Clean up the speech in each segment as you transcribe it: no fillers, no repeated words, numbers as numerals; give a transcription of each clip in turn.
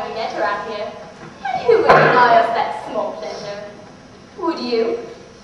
no get around here. And who would deny us that small pleasure? Would you?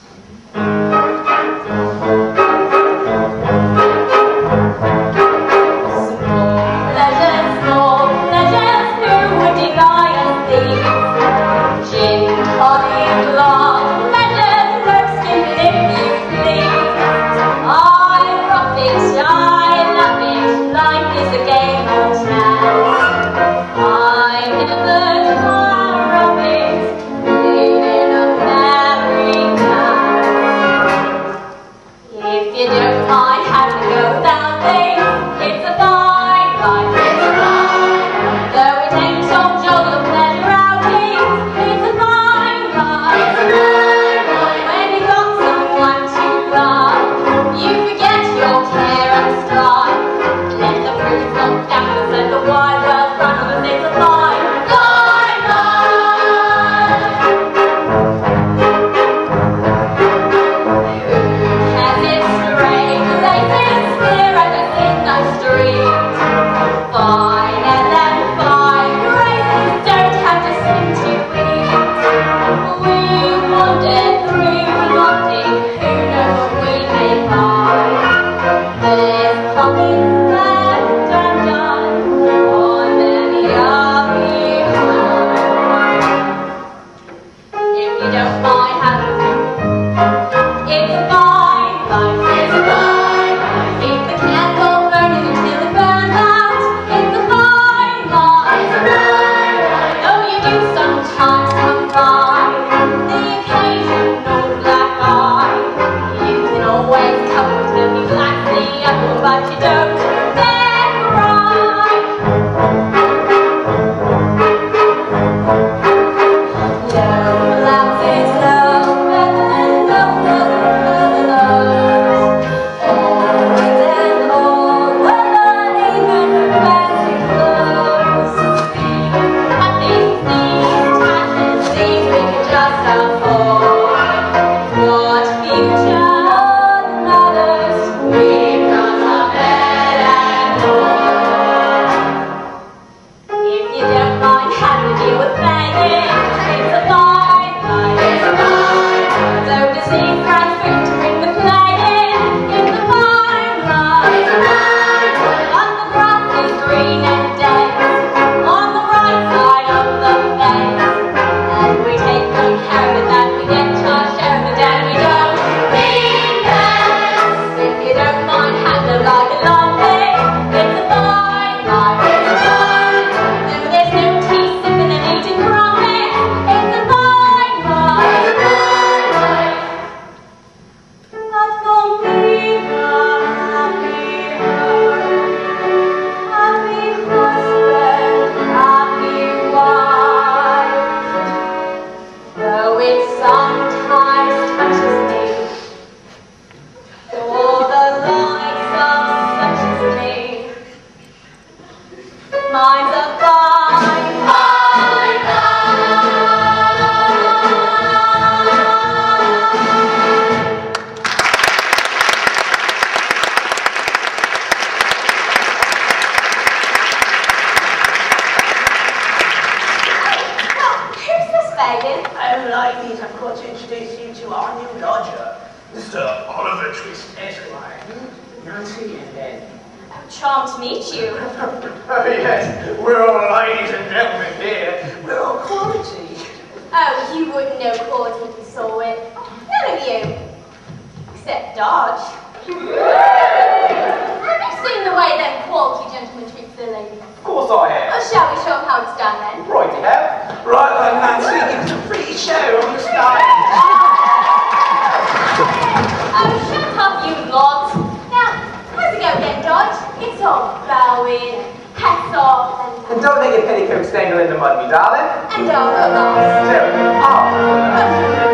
Charmed to meet you. Oh yes, we're all ladies and gentlemen here. We're all quality. Oh, you wouldn't know quality if you saw it. None of you. Except Dodge. Have you seen the way them quality gentlemen treat their ladies? Of course I have. Or shall we show them how it's done then? Righty ho. Right then, Nancy, give us a free show on the stage. Oh, shut up, you lot. Now, how's it going then, Dodge? It's all bowing, hats off, And don't let your petticoats dangle in the mud, me darling. and all the lost. So,